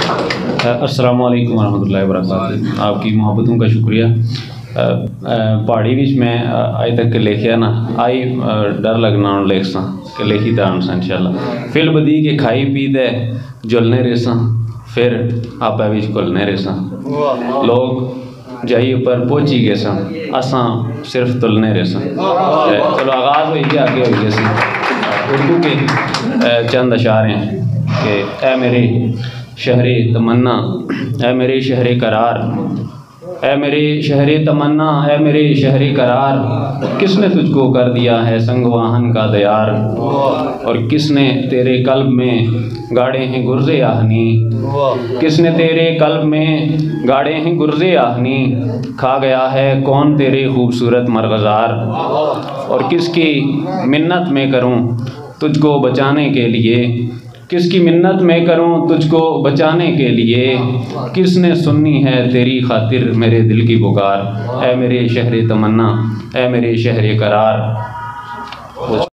अस्सलाम वालेकुम रहमतुल्लाहि व बरकातहू। आपकी मोहब्बतों का शुक्रिया। पहाड़ी विच मैं अज तक लिखिया ना आई डर लगना लिख सा कि लिखी दान सा इंशाअल्लाह। फिल बदी के खाई पी दे जुलने रेसा फिर आपे विच घुलने रेसा। लोग जाई पर पहुंची गए सन असा सिर्फ तुलने रेसा। चलो आगाज़ हो गया आगे हो गया उर्दू के चंद अशारे हैं कि ए मेरे शहरे तमन्ना, ए मेरे शहरे करार, ए मेरे शहरे तमन्ना, ए मेरे शहरे करार, किसने तुझको कर दिया है संगवाहन का दयार, और किसने तेरे कल्ब में गाड़े हैं गुर्ज़े आहनी, किसने तेरे कल्ब में गाड़े हैं गुर्ज़े आहनी, खा गया है कौन तेरे खूबसूरत मरग़ज़ार, और किसकी मिन्नत मैं करूं तुझको बचाने के लिए, किसकी मिन्नत मैं करूं तुझको बचाने के लिए, किसने सुननी है तेरी खातिर मेरे दिल की पुकार, ऐ मेरे शहरे तमन्ना, ऐ मेरे शहरे करार।